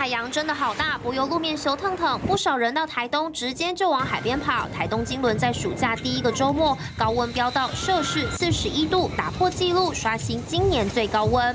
太阳真的好大，柏油路面修腾腾，不少人到台东直接就往海边跑。台东金轮在暑假第一个周末，高温飙到摄氏41度，打破纪录，刷新今年最高温。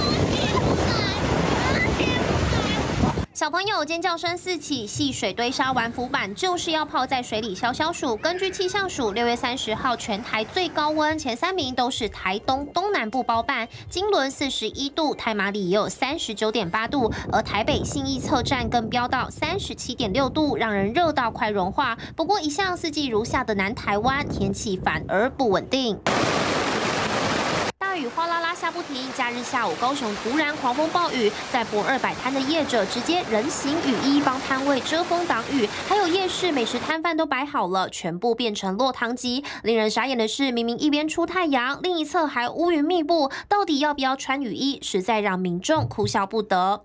小朋友尖叫声四起，戏水堆沙玩浮板就是要泡在水里消消暑。根据气象署6月30号全台最高温前3名都是台东东南部包办，金轮41度，太麻里也有39.8度，而台北信义侧站更飙到37.6度，让人热到快融化。不过一向四季如夏的南台湾天气反而不稳定。 大雨哗啦啦下不停，假日下午高雄突然狂风暴雨，在博二摆摊的业者直接人形雨衣帮摊位遮风挡雨，还有夜市美食摊贩都摆好了，全部变成落汤鸡。令人傻眼的是，明明一边出太阳，另一侧还乌云密布，到底要不要穿雨衣，实在让民众哭笑不得。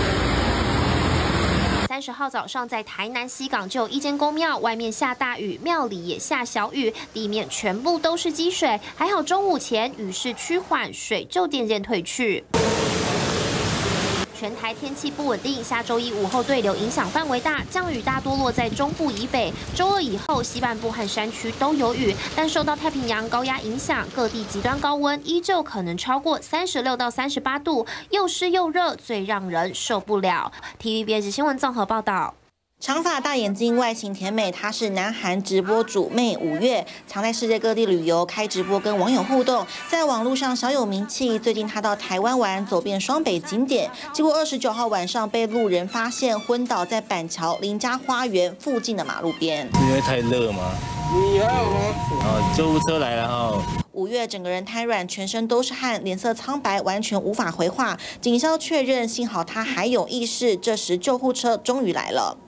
30号早上，在台南西港就有一间公庙，外面下大雨，庙里也下小雨，地面全部都是积水。还好中午前雨势趋缓，水就渐渐退去。 全台天气不稳定，下周一午后对流影响范围大，降雨大多落在中部以北。周二以后，西半部和山区都有雨，但受到太平洋高压影响，各地极端高温依旧可能超过36到38度，又湿又热，最让人受不了。TVBS 新闻综合报道。 长发大眼睛，外形甜美，她是南韩直播主妹5月，常在世界各地旅游，开直播跟网友互动，在网络上小有名气。最近她到台湾玩，走遍双北景点，结果29号晚上被路人发现昏倒在板桥林家花园附近的马路边。 因为太热吗？你还有吗？救护车来了哈。 5月整个人瘫软，全身都是汗，脸色苍白，完全无法回话。警消确认，幸好他还有意识。这时救护车终于来了。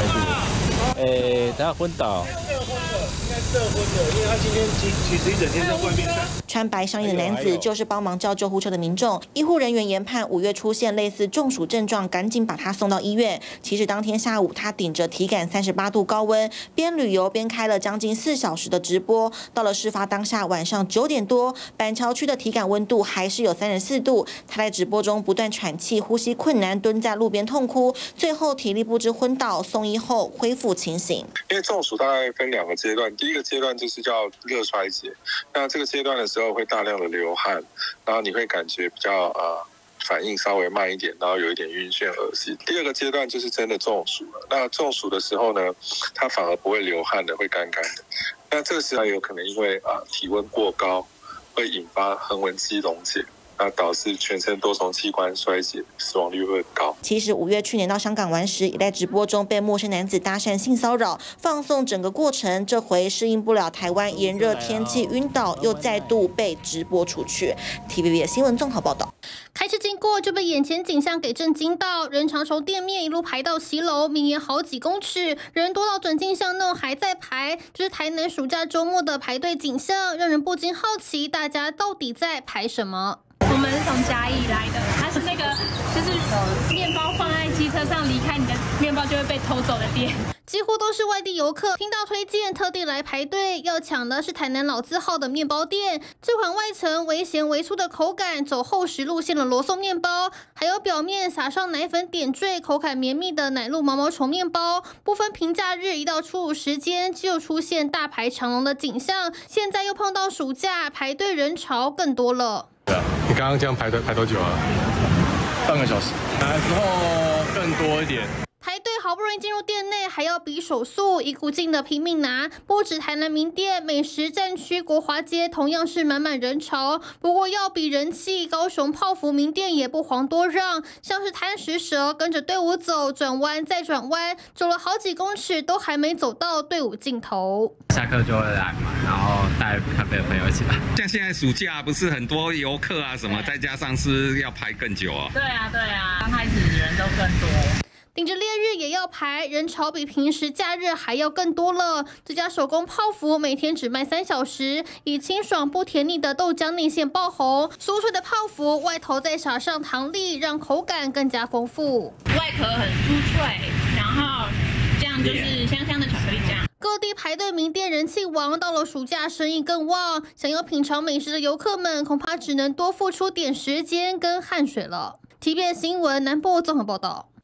他昏倒。 应该是昏的，因为他今天其实一整天在外面。 穿白上衣的男子就是帮忙叫救护车的民众。医护人员研判5月出现类似中暑症状，赶紧把他送到医院。其实当天下午，他顶着体感38度高温，边旅游边开了将近4小时的直播。到了事发当下晚上9点多，板桥区的体感温度还是有34度。他在直播中不断喘气，呼吸困难，蹲在路边痛哭，最后体力不支昏倒，送医后恢复清醒。 因为中暑大概分2个阶段。 第一个阶段就是叫热衰竭，那这个阶段的时候会大量的流汗，然后你会感觉比较反应稍微慢一点，然后有一点晕眩恶心。第二个阶段就是真的中暑了，那中暑的时候呢，它反而不会流汗的，会干干的。那这个时候有可能因为体温过高，会引发横纹肌溶解。 那导致全身多重器官衰竭，死亡率会很高。 其实5月去年到香港玩时，也在直播中被陌生男子搭讪性骚扰，放送整个过程。这回适应不了台湾炎热天气，晕倒，又再度被直播出去。TVB 新闻综合报道。 开车经过就被眼前景象给震惊到，人潮从店面一路排到骑楼，绵延好几公尺，人多到转进巷弄还在排。这是台南暑假周末的排队景象，让人不禁好奇，大家到底在排什么？ 我们是从嘉义来的，它是那个就是面包放在机车上，离开你的面包就会被偷走的店。 几乎都是外地游客，听到推荐特地来排队，要抢的是台南老字号的面包店。这款外层微咸微粗的口感，走厚实路线的罗宋面包，还有表面撒上奶粉点缀、口感绵密的奶露毛毛虫面包。不分平假日，一到初午时间就出现大排长龙的景象。现在又碰到暑假，排队人潮更多了。 对啊，你刚刚这样排队排多久啊？ 半个小时。 来之后更多一点。 排队好不容易进入店内，还要比手速，一股劲的拼命拿。不止台南名店、美食战区、国华街同样是满满人潮。不过要比人气，高雄泡芙名店也不遑多让，像是贪食蛇跟着队伍走，转弯再转弯，走了好几公尺都还没走到队伍尽头。 下课就会来嘛，然后带咖啡的朋友一起来。 像现在暑假不是很多游客啊什么，再加上是要排更久啊。 对啊，刚开始人都更多。 顶着烈日也要排，人潮比平时假日还要更多了。这家手工泡芙每天只卖3小时，以清爽不甜腻的豆浆内馅爆红。酥脆的泡芙外头再撒上糖粒，让口感更加丰富。 外壳很酥脆，然后这样就是香香的巧克力酱。 各地排队名店人气旺，到了暑假生意更旺。想要品尝美食的游客们，恐怕只能多付出点时间跟汗水了。TVBS 新闻南部综合报道。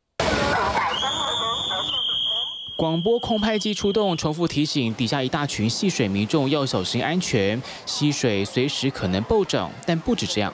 广播空拍机出动，重复提醒底下一大群戏水民众要小心安全。溪水随时可能暴涨，但不止这样。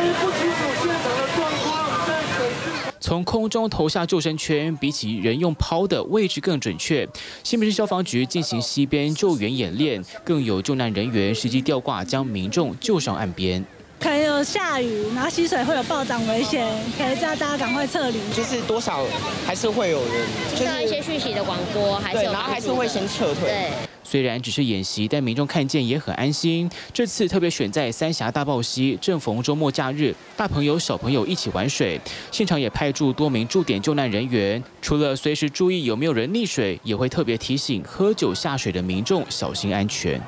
从空中投下救生圈，比起人用抛的位置更准确。新北市消防局进行溪边救援演练，更有救难人员实际吊挂将民众救上岸边。 可能有下雨，然后溪水会有暴涨危险，可以叫大家赶快撤离。 就是多少还是会有人听到一些讯息的广播，还是有对，然后还是会先撤退。 对。 虽然只是演习，但民众看见也很安心。这次特别选在三峡大豹溪，正逢周末假日，大朋友小朋友一起玩水。现场也派驻多名驻点救难人员，除了随时注意有没有人溺水，也会特别提醒喝酒下水的民众小心安全。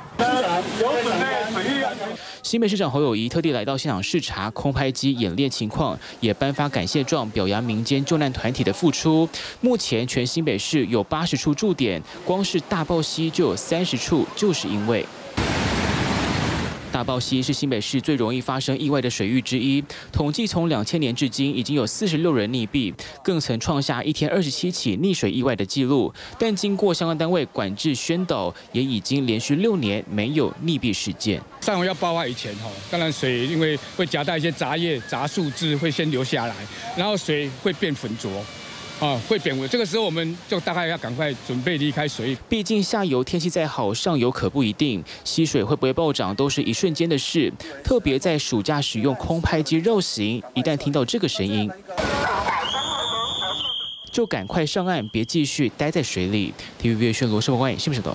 新北市长侯友宜特地来到现场视察空拍机演练情况，也颁发感谢状，表扬民间救难团体的付出。目前全新北市有80处驻点，光是大豹溪就有30处，就是因为。 大豹溪是新北市最容易发生意外的水域之一。统计从2000年至今，已经有46人溺毙，更曾创下一天27起溺水意外的记录。但经过相关单位管制宣导，也已经连续6年没有溺毙事件。 上游要爆发以前，当然水因为会夹带一些杂叶、杂树枝会先流下来，然后水会变浑浊。 会变温，这个时候我们就大概要赶快准备离开水域。毕竟下游天气再好，上游可不一定。溪水会不会暴涨，都是一瞬间的事。特别在暑假使用空拍机绕行，一旦听到这个声音，就赶快上岸，别继续待在水里。TVB 宣罗生活观影新闻报道。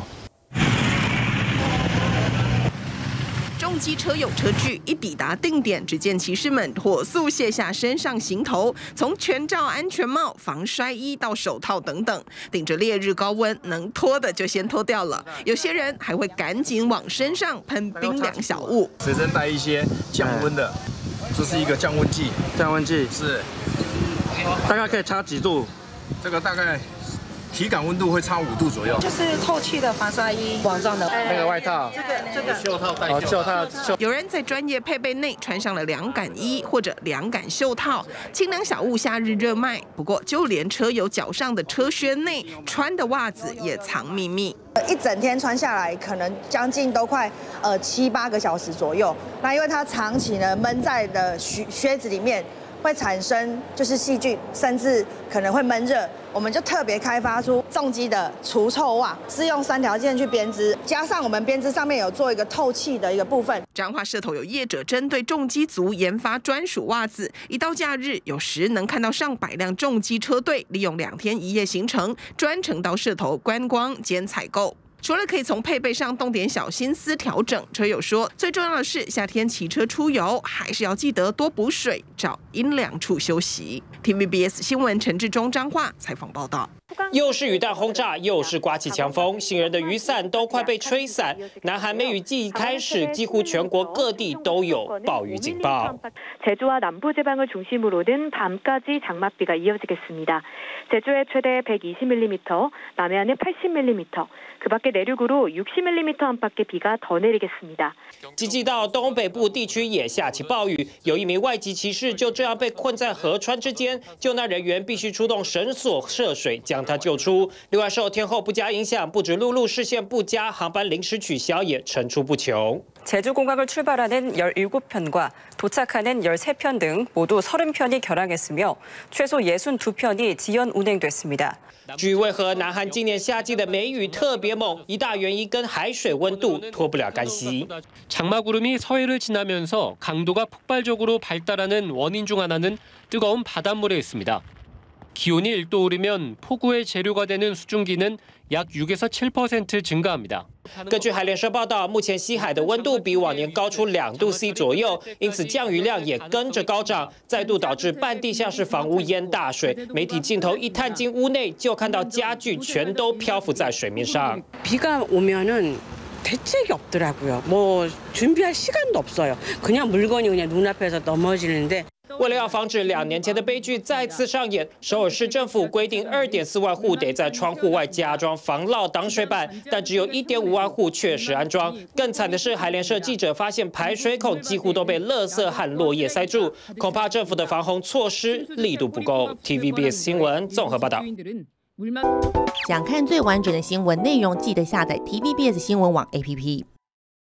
重机车有车距，一抵达定点，只见骑士们火速卸下身上行头，从全罩安全帽、防摔衣到手套等等，顶着烈日高温，能脱的就先脱掉了。有些人还会赶紧往身上喷冰凉小物， 随身带一些降温的，这是一个降温计。 降温计是， 大概可以差几度？ 这个大概。 体感温度会差5度左右， 就是透气的防摔衣，网状的那个外套， 这个袖套带袖套。 有人在专业配备内穿上了凉感衣或者凉感袖套，清凉小物夏日热卖。不过，就连车友脚上的车靴内穿的袜子也藏秘密。 一整天穿下来，可能将近都快7、8个小时左右。那因为它长期呢闷在的靴子里面，会产生就是细菌，甚至可能会闷热。我们就特别开发出重机的除臭袜，是用3条线去编织，加上我们编织上面有做一个透气的一个部分。 彰化社头有业者针对重机族研发专属袜子，一到假日，有时能看到上百辆重机车队利用2天1夜行程，专程到社头观光兼采购。 除了可以从配备上动点小心思调整，车友说，最重要的是夏天骑车出游还是要记得多补水，找阴凉处休息。TVBS 新闻陈志忠彰化采访报道。 又是雨弹轰炸，又是刮起强风，行人的雨伞都快被吹散。南韩梅雨季开始，几乎全国各地都有暴雨警报。 제주와 남부 지방을 중심으로는 밤까지 장맛비가 이어지겠습니다. 제주에 최대 120mm, 남해안에 80mm, 그밖에 내륙으로 60mm 안팎의 비가 더 내리겠습니다. 积极到东北部地区也下起暴雨，有一名外籍骑士就这样被困在河川之间，救难人员必须出动绳索涉水将他救出。另外，受天候不佳影响，不止陆路视线不佳，航班临时取消也层出不穷。 제주공항을 출발하는 17편과 도착하는 13편 등 모두 30편이 결항했으며 최소 62편이 지연 운행됐습니다. 至于为何南韩今年夏季的梅雨特别猛，一大原因跟海水温度脱不了干系。 장마구름이 서해를 지나면서 강도가 폭발적으로 발달하는 원인 중 하나는 뜨거운 바닷물에 있습니다. 기온이 1도 오르면 폭우의 재료가 되는 수증기는 약 6에서 7% 증가합니다. 根据海联社报道，目前西海的温度比往年高出2度C 左右，因此降雨量也跟着高涨，再度导致半地下室房屋淹大水。媒体镜头一探进屋内，就看到家具全都漂浮在水面上。 비가 오면은 대책이 없더라고요. 뭐 준비할 시간도 없어요. 그냥 물건이 그냥 눈앞에서 넘어지는데. 为了要防止2年前的悲剧再次上演，首尔市政府规定2.4万户得在窗户外加装防涝挡水板，但只有1.5万户确实安装。更惨的是，海联社记者发现排水孔几乎都被垃圾和落叶塞住，恐怕政府的防洪措施力度不够。TVBS 新闻综合报道。 想看最完整的新闻内容，记得下载 TVBS 新闻网 APP。